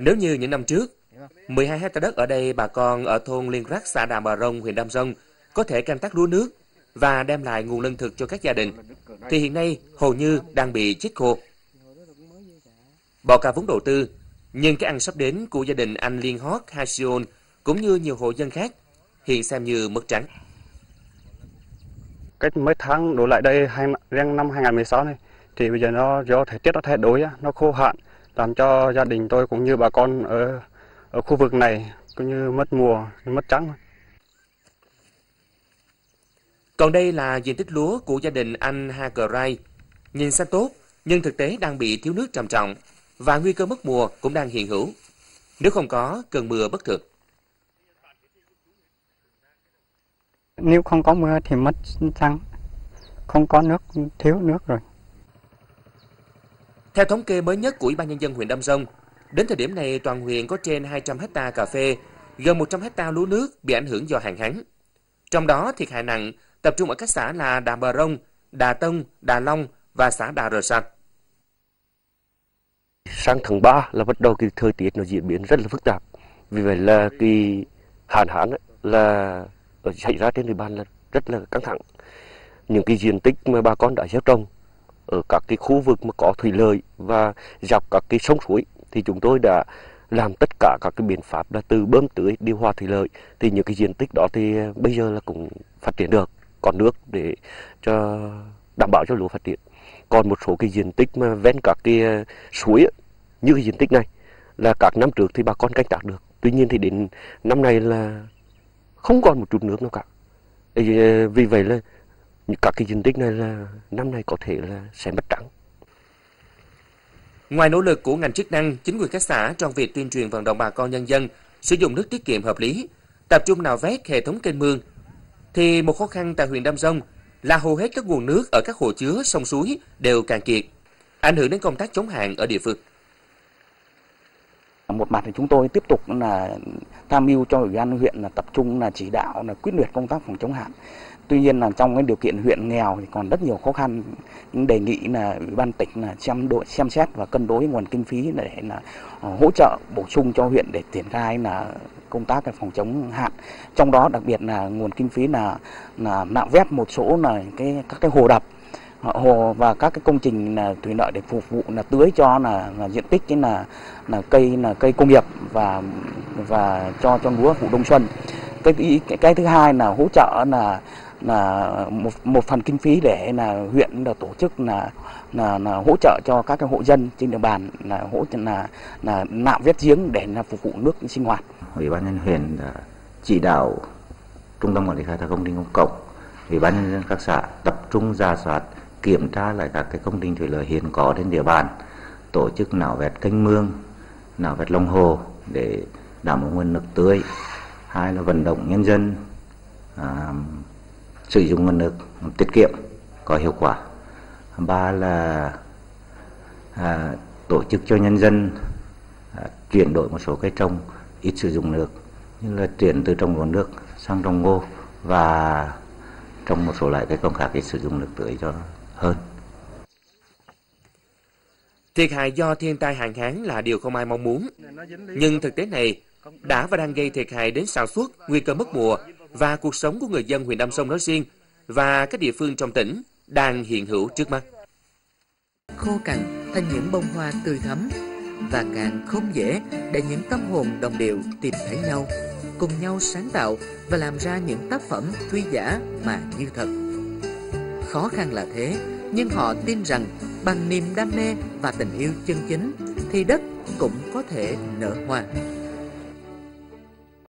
Nếu như những năm trước, 12 hecta đất ở đây bà con ở thôn Liên Rắc, xã Đà Bà Rông, huyện Đam Rông có thể canh tác lúa nước và đem lại nguồn lương thực cho các gia đình, thì hiện nay hầu như đang bị chết khô. Bỏ cả vốn đầu tư, nhưng cái ăn sắp đến của gia đình anh Liên Hót Hasion cũng như nhiều hộ dân khác hiện xem như mất trắng. Cách mấy tháng đổ lại đây riêng năm 2016 này thì bây giờ nó do thời tiết nó thay đổi, nó khô hạn, làm cho gia đình tôi cũng như bà con ở khu vực này cũng như mất mùa, mất trắng. Còn đây là diện tích lúa của gia đình anh Ha Cờ Rai. Nhìn xanh tốt, nhưng thực tế đang bị thiếu nước trầm trọng và nguy cơ mất mùa cũng đang hiện hữu nếu không có cơn mưa bất thường. Nếu không có mưa thì mất trắng, không có nước, thiếu nước rồi. Theo thống kê mới nhất của Ủy ban Nhân dân huyện Đam Rông, đến thời điểm này toàn huyện có trên 200 hecta cà phê, gần 100 hecta lúa nước bị ảnh hưởng do hạn hán. Trong đó thiệt hại nặng tập trung ở các xã là Đà Bà Rông, Đà Tông, Đà Long và xã Đà Rờ San. Sang tháng 3 là bắt đầu cái thời tiết nó diễn biến rất là phức tạp. Vì vậy là cái hạn hán là xảy ra trên địa bàn là rất là căng thẳng. Những cái diện tích mà bà con đã gieo trồng ở các cái khu vực mà có thủy lợi và dọc các cái sông suối thì chúng tôi đã làm tất cả các cái biện pháp là từ bơm tưới, điều hòa thủy lợi, thì những cái diện tích đó thì bây giờ là cũng phát triển được, còn nước để cho đảm bảo cho lúa phát triển. Còn một số cái diện tích mà ven các cái suối như cái diện tích này là các năm trước thì bà con canh tác được, tuy nhiên thì đến năm nay là không còn một chút nước nào cả. Vì vậy là các cái diện tích này là năm nay có thể là sẽ mất trắng. Ngoài nỗ lực của ngành chức năng, chính quyền các xã trong việc tuyên truyền vận động bà con nhân dân sử dụng nước tiết kiệm hợp lý, tập trung nạo vét hệ thống kênh mương, thì một khó khăn tại huyện Đam Rông là hầu hết các nguồn nước ở các hồ chứa, sông suối đều cạn kiệt, ảnh hưởng đến công tác chống hạn ở địa phương. Một mặt thì chúng tôi tiếp tục là tham mưu cho Ủy ban huyện là tập trung là chỉ đạo là quyết liệt công tác phòng chống hạn. Tuy nhiên là trong cái điều kiện huyện nghèo thì còn rất nhiều khó khăn, đề nghị là Ủy ban tỉnh là xem xét và cân đối nguồn kinh phí để là hỗ trợ bổ sung cho huyện để triển khai là công tác phòng chống hạn. Trong đó đặc biệt là nguồn kinh phí là nạo vét một số là các cái hồ đập, hồ và các cái công trình là thủy lợi để phục vụ là tưới cho là diện tích là cây công nghiệp và cho lúa vụ đông xuân. Cái thứ hai là hỗ trợ là một phần kinh phí để là huyện là tổ chức là hỗ trợ cho các cái hộ dân trên địa bàn là hỗ trợ là nạo vét giếng để là phục vụ nước sinh hoạt. Ủy ban nhân dân huyện đã chỉ đạo trung tâm quản lý khai thác công trình công cộng, Ủy ban nhân dân các xã tập trung rà soát, kiểm tra lại các cái công trình thủy lợi hiện có trên địa bàn, tổ chức nạo vét kênh mương, nạo vét lòng hồ để đảm bảo nguồn nước tưới. Hai là vận động nhân dân sử dụng nguồn nước tiết kiệm có hiệu quả. Ba là tổ chức cho nhân dân chuyển đổi một số cây trồng ít sử dụng nước, như là chuyển từ trồng lúa nước sang trồng ngô và trồng một số loại cây trồng khác ít sử dụng nước tưới cho hơn. Thiệt hại do thiên tai hạn hán là điều không ai mong muốn, nhưng thực tế này đã và đang gây thiệt hại đến sản xuất, nguy cơ mất mùa và cuộc sống của người dân huyện Đam Rông nói riêng và các địa phương trong tỉnh đang hiện hữu trước mắt. Khô cằn thành những bông hoa tươi thắm và càng không dễ để những tâm hồn đồng điệu tìm thấy nhau, cùng nhau sáng tạo và làm ra những tác phẩm tuy giả mà như thật. Khó khăn là thế, nhưng họ tin rằng bằng niềm đam mê và tình yêu chân chính thì đất cũng có thể nở hoa.